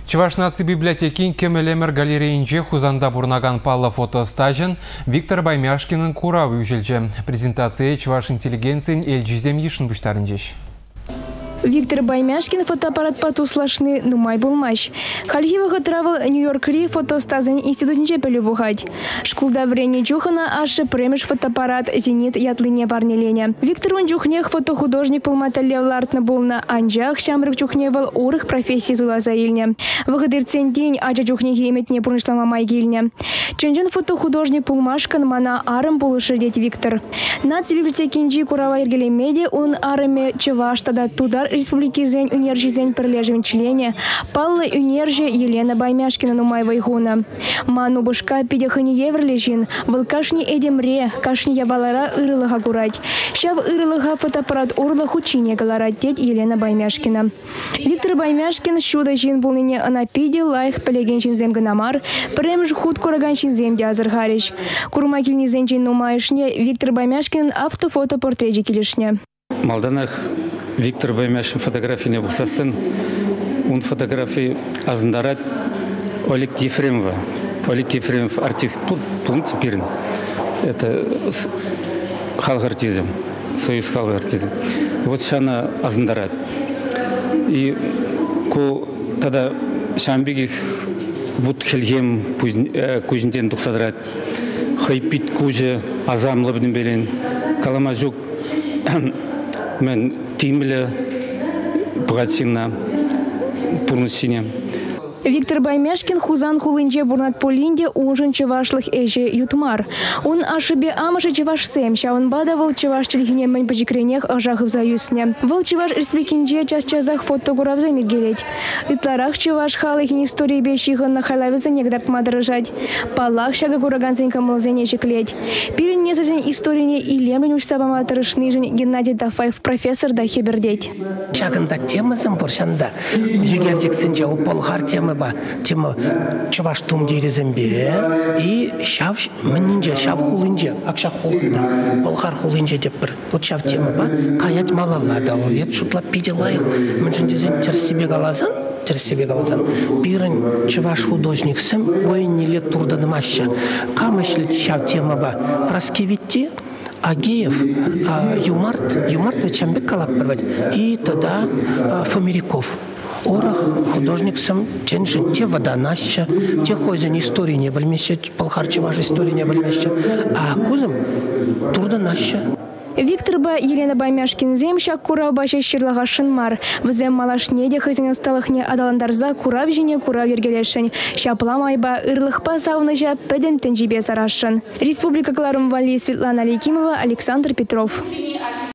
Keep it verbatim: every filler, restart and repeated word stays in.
Чуваш наци библиотекин кемелемер галереинже хузанда бурнаган палла фотостажен Виктор Баймяшкинын куравы үжелже. Презентация чуваш интеллигенцин эльжизем ешін бұштарынжеш. Виктор Баймяшкин фотоаппарат патуслашны нумай булмаш. Хальхивага травел Нью-Йорк-ри фотостазен институтинче пелю бухать. Шкулда врени джухана аше премеш фотоаппарат зенит ятлыне парнелене. Викторун джухнех фотохудожник пулматалевлартна булна анжах шамрык джухневал урых профессии зула заильне. Вагдырцен день аджа джухнеги иметне пурнышлама майгильне. Ченжен фотохудожник пулмашкан мана арым полушердеть Виктор. Нац библиотекинджи курава иргеле медиа он араме чеваш тада тудар Республики Зень Унержи Зень Перлежевин члене Палла Унержи Елена Баймяшкина Нумаева Игуна. Ману бушка пидяхани еврлежин, волкашни эдемре, кашни явалара ырылыга гурать. Шав ырылыга фотоаппарат урлах учине галарать дед Елена Баймяшкина. Виктор Баймяшкин шуда жин булнине анапиди лайх пелегеншин земганамар, премж худ кураганшин земди азаргариш. Курмакильни зенчин нумаешне Виктор Баймяшкин автофотопортреджи килишне. Малданах Виктор Баймяшкин фотографии не бусасын. Он фотографии азандарат Олег Ефремова. Олег Ефремов артист. Тут теперь это халк артизм, союз халк артизм. Вот шана азандарат. И ко тогда шамбиги вот хельгем кузнинден тухсадрат. Хайпит куже азамлабдин белен. Каламажук мен тимле братина пурнусине. Виктор Баймяшкин хузан хулынже бурнат полинде ужин чевашлых эже ютмар. Он ашибе амаша чеваш сэм, он бадавал чеваш челихине мэнь пачекренех ажах в заюсне. Вал чеваш республикинже час-часах фотограф замигелеть. Итларах чеваш халыхин истории бещихан на халавице негдарт мадрожать. Палах шага кураганценька мылзене чеклеть. Пирин незазень истории и лемлень уж сабама тарышныжень Геннадий Дафаев профессор да хебердеть. Шагында тема замбуршанда. Югердик сынжа уполхар тема ба тема чуваш тум дирезембе и шав мнинже шав хулинже акшак хулинда полхар хулинже деп бір вот шав тема ба каять малалла да веп шутлап пиделайх мнжендезен терсебе галазан терсебе галазан бирен чуваш художник сем ойни лет турданымаща камышлит шав тема ба Праскевитти Агеев, Юмарт, Юмарт Вечамбек Калаппарвать и тогда Фомеряков. Орах художник сам ченшин те водонаща, те хозяин истории не бальмеща, полхарчева же истории не бальмеща, а кузом трудонаща. Виктор ба Елена Баймяшкин земща курав баша щирлага шинмар. Взем малашнеде хозяин сталахне адаландарза курав жене курав ергелешень. Шапламайба ырлых пасавныжа педем тенжибе сарашын. Республика Кларум Вали Светлана Лейкимова, Александр Петров.